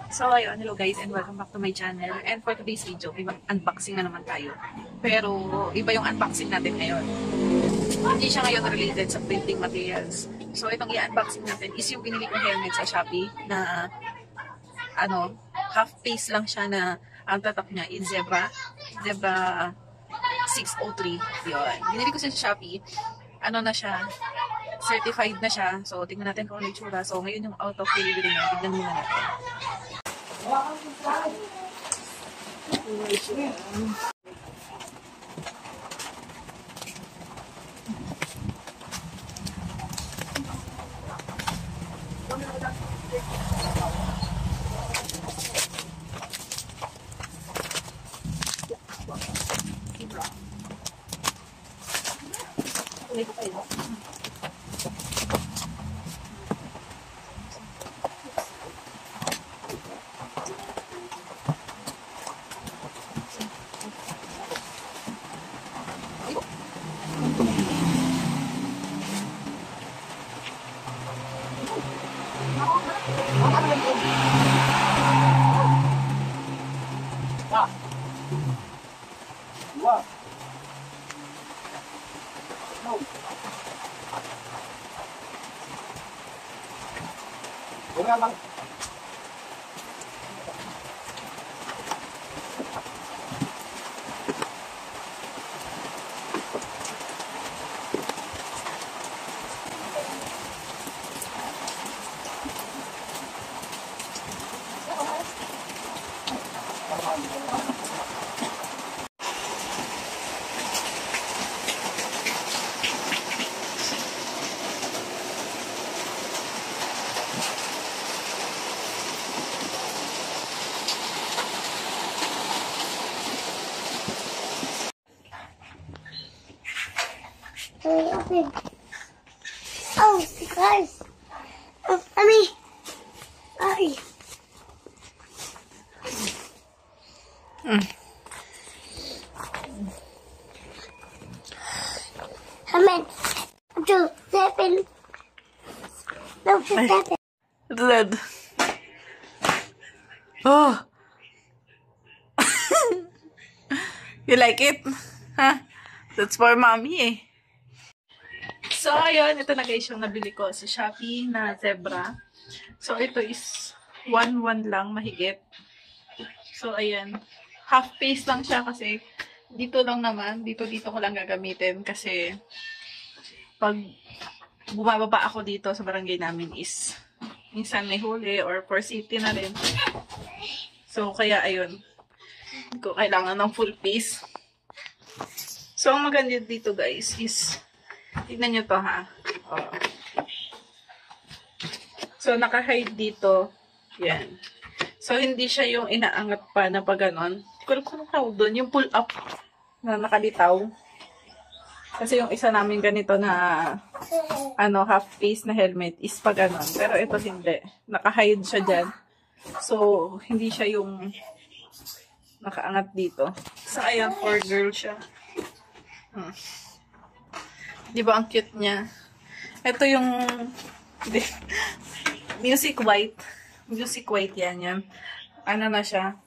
So ayun, hello guys and welcome back to my channel. And for today's video, may unboxing na naman tayo. Pero iba yung unboxing natin ngayon. Hindi siya ngayon related sa printing materials. So itong i-unboxing natin is yung binili kong helmet sa Shopee na half face lang siya na ang tatak niya is Zebra 603. Yun. Binili ko siya sa Shopee. Ano na siya? Certified na siya. So tingnan natin kung ano yung tsura. So ngayon yung out of delivery niya. Tignan muna natin. Wow. No. Wala lang. Open. Oh, guys. Oh, mommy. Ay. Amen. 2, 7. No, 7. Red. Oh. You like it? Huh? That's for mommy eh. So, ayun. Ito na guys yung nabili ko sa Shopee na Zebra. So, ito is 1.1 lang, mahigit. So, ayan. Half face lang siya kasi dito lang naman. Dito ko lang gagamitin kasi pag bumababa ako dito sa barangay namin is minsan may huli or for safety na rin. So, kaya ayun. Hindi ko kailangan ng full face. So, ang maganda dito guys is tignan nyo to ha. Oh. So, naka-hide dito. Yan. So, hindi siya yung inaangat pa na pag ganon. Hindi ko alam kung anong tawag doon. Yung pull up na nakalitaw. Kasi yung isa namin ganito na half face na helmet is pag ganon. Pero ito hindi. Naka-hide siya dyan. So, hindi siya yung nakaangat dito. So, ayan, for girl siya. Diba ang cute niya? Ito yung music white. Music white yan. Ano na siya?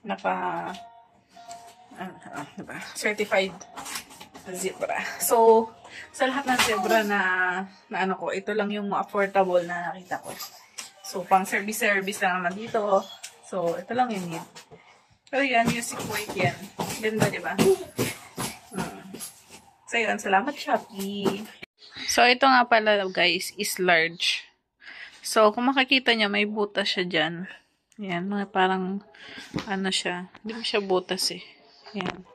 Diba? Certified zebra. So, sa lahat ng zebra na ano ko, ito lang yung affordable na nakita ko. So, pang service lang naman dito. So, ito lang yun yun. Pero yan, music white yan. Ganda, diba? So, yun. Salamat, Shopee. So, ito nga pala, guys, is large. So, kung makikita nyo, may butas siya dyan. Yan, mga parang, siya. Hindi mo siya butas eh. Yan.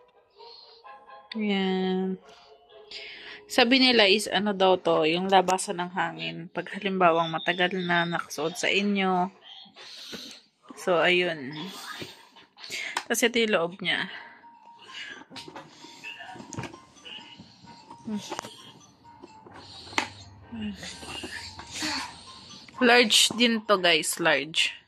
Yan. Sabi nila is, daw to, yung labasan ng hangin. Pag halimbawang matagal na nakasuot sa inyo. So, ayun. Tapos ito yung loob niya. Large din to guys, large.